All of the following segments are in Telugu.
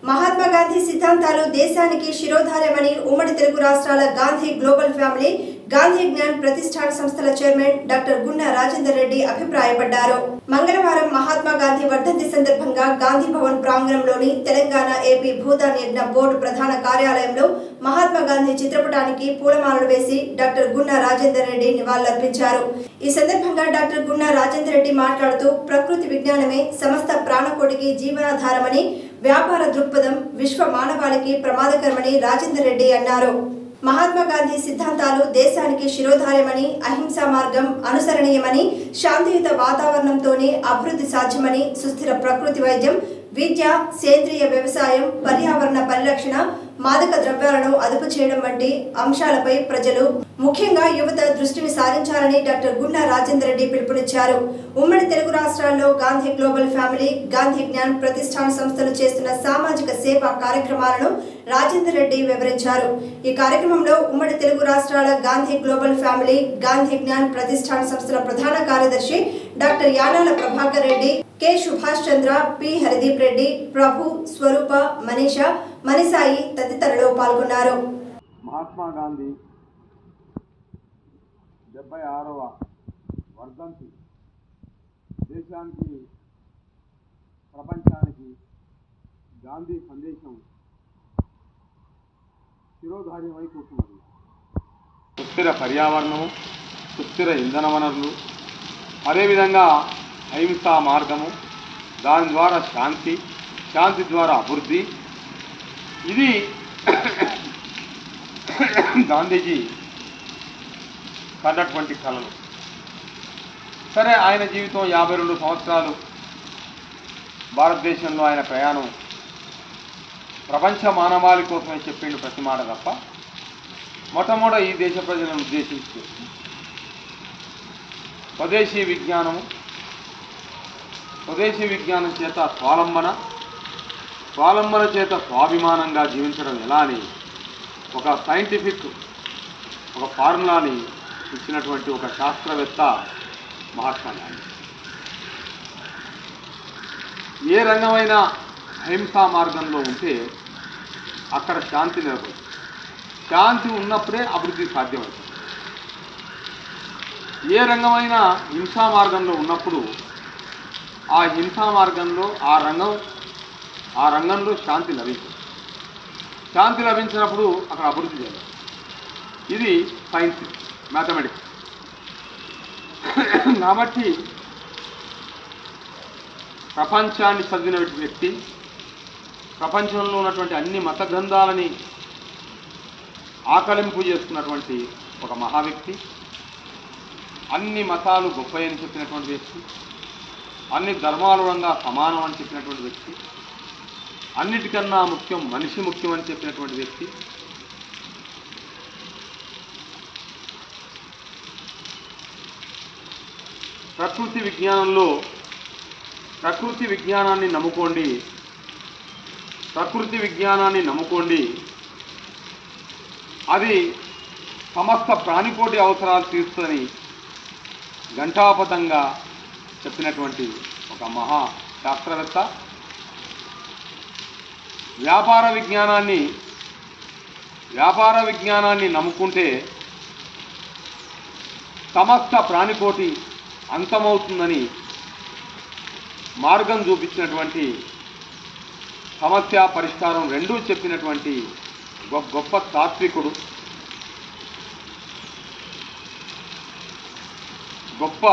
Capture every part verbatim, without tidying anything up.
మహాత్మా గాంధీ సిద్ధాంతాలు దేశానికి శిరోధార్యమని ఉమ్మడి తెలుగు రాష్ట్రాల గాంధీ గ్లోబల్ ఫ్యామిలీ గాంధీ జ్ఞాన్ ప్రతిష్టాన సంస్థల చైర్మన్ డాక్టర్ గున్నా రాజేందర్ రెడ్డి అభిప్రాయపడ్డారు. మంగళవారం మహాత్మా గాంధీ వర్ధంతి సందర్భంగా గాంధీ భవన్ ప్రాంగణంలోని తెలంగాణ ఏపీ భూదాన్ యజ్ఞ బోర్డు ప్రధాన కార్యాలయంలో మహాత్మా గాంధీ చిత్రపటానికి పూలమాలలు వేసి డాక్టర్ గున్నా రాజేందర్ రెడ్డి నివాళులర్పించారు. ఈ సందర్భంగా డాక్టర్ గున్నా రాజేందర్ రెడ్డి మాట్లాడుతూ ప్రకృతి విజ్ఞానమే సమస్త ప్రాణకోటికి జీవనాధారమని, వ్యాపార దృక్పథం విశ్వ మానవాళికి ప్రమాదకరమని రాజేందర్ రెడ్డి అన్నారు. మహాత్మా గాంధీ సిద్ధాంతాలు దేశానికి శిరోధార్యమని, అహింసా మార్గం అనుసరణీయమని, శాంతియుత వాతావరణంతోనే అభివృద్ధి సాధ్యమని, సుస్థిర ప్రకృతి వైద్యం, విద్య, సేంద్రియ వ్యవసాయం, పర్యావరణ పరిరక్షణ, మాదక ద్రవ్యాలను అదుపు చేయడం వంటి అంశాలపై ప్రజలు ముఖ్యంగా యువత దృష్టిని సారించాలని డాక్టర్ గున్నా రాజేందర్ రెడ్డి పిలుపునిచ్చారు. ఉమ్మడి తెలుగు రాష్ట్రాల్లో గాంధీ గ్లోబల్ ఫ్యామిలీ, గాంధీ జ్ఞాన్ ప్రతిష్టాన సంస్థలు చేస్తున్న సామాజిక సేవా కార్యక్రమాలను రాజేందర్ రెడ్డి వివరించారు. ఈ కార్యక్రమంలో ఉమ్మడి తెలుగు రాష్ట్రాల గాంధీ గ్లోబల్ ఫ్యామిలీ, గాంధీ జ్ఞాన్ ప్రతిష్టాన సంస్థల ప్రధాన కార్యదర్శి doctor Yanala Prabhakar Reddy, K Subhash Chandra, P Harideep Reddy, Prabhu, Swarupa, Manisha, Manisai తదితరులు పాల్గొన్నారు. మహాత్మా గాంధీ డెబ్బై ఆరవ వర్ధంతి దేశానికి, ప్రపంచానికి గాంధీ సందేశం శిరోధార్యమై కూర్చున్నది. సుస్థిర పర్యావరణము, సుస్థిర ఇంధన వనరులు, అదేవిధంగా అహింసా మార్గము, దాని ద్వారా శాంతి, శాంతి ద్వారా అభివృద్ధి, ఇది గాంధీజీ కన్నటువంటి కళలు. సరే, ఆయన జీవితం యాభై రెండు సంవత్సరాలు భారతదేశంలో ఆయన ప్రయాణం ప్రపంచ మానవాళి కోసమే చెప్పిండు ప్రతి మాట తప్ప మొట్టమొదట ఈ దేశ ప్రజలను ఉద్దేశించి స్వదేశీ విజ్ఞానము, స్వదేశీ విజ్ఞానం చేత స్వాలంబన, స్వాలంబన చేత స్వాభిమానంగా జీవించడం ఎలా అని ఒక సైంటిఫిక్ ఒక ఫార్ములాని ఇచ్చినటువంటి ఒక శాస్త్రవేత్త మహాత్మా గాంధీ. ఏ రంగమైనా అహింసా మార్గంలో ఉంటే అక్కడ శాంతి నెలకొంది. శాంతి ఉన్నప్పుడే అభివృద్ధి సాధ్యమవుతుంది. ఏ రంగమైనా హింసా మార్గంలో ఉన్నప్పుడు ఆ హింసా మార్గంలో ఆ రంగం ఆ రంగంలో శాంతి లభించింది. శాంతి లభించినప్పుడు అక్కడ అభివృద్ధి చేయాలి. ఇది సైన్స్, మ్యాథమెటిక్స్. కాబట్టి ప్రపంచాన్ని చదివిన వ్యక్తి, ప్రపంచంలో ఉన్నటువంటి అన్ని మత గ్రంథాలని ఆకలింపు చేసుకున్నటువంటి ఒక మహా వ్యక్తి, అన్ని మతాలు గొప్పయని చెప్పినటువంటి వ్యక్తి, అన్ని ధర్మాలుగా సమానం అని చెప్పినటువంటి వ్యక్తి, అన్నిటికన్నా ముఖ్యం మనిషి ముఖ్యం అని చెప్పినటువంటి వ్యక్తి, ప్రకృతి విజ్ఞానంలో ప్రకృతి విజ్ఞానాన్ని నమ్ముకోండి ప్రకృతి విజ్ఞానాన్ని నమ్ముకోండి అది సమస్త ప్రాణికోటి అవసరాలు తీరుస్తుందని ఘంటాపథంగా చెప్పినటువంటి ఒక మహా శాస్త్రవేత్త. వ్యాపార విజ్ఞానాన్ని వ్యాపార విజ్ఞానాన్ని నమ్ముకుంటే సమస్త ప్రాణికోటి అంతమవుతుందని మార్గం చూపించినటువంటి, సమస్య పరిష్కారం రెండూ చెప్పినటువంటి గొప్ప తాత్వికుడు, గొప్ప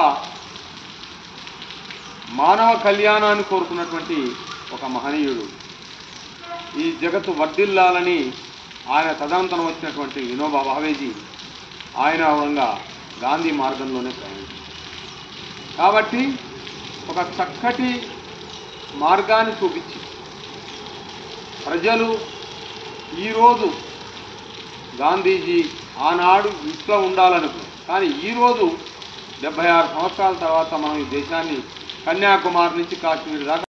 మానవ కళ్యాణాన్ని కోరుకున్నటువంటి ఒక మహనీయుడు. ఈ జగత్తు వర్ధిల్లాలని ఆయన తదనంతరం వచ్చినటువంటి వినోబా భావేజీ ఆయన విధంగా గాంధీ మార్గంలోనే ప్రయాణించారు. కాబట్టి ఒక చక్కటి మార్గాన్ని చూపించి ప్రజలు ఈరోజు గాంధీజీ ఆనాడు ఇంట్లో ఉండాలనుకో, కానీ ఈరోజు డెబ్బై ఆరు సంవత్సరాల తర్వాత మనం ఈ దేశాన్ని కన్యాకుమారి నుంచి కాశ్మీర్ దాకా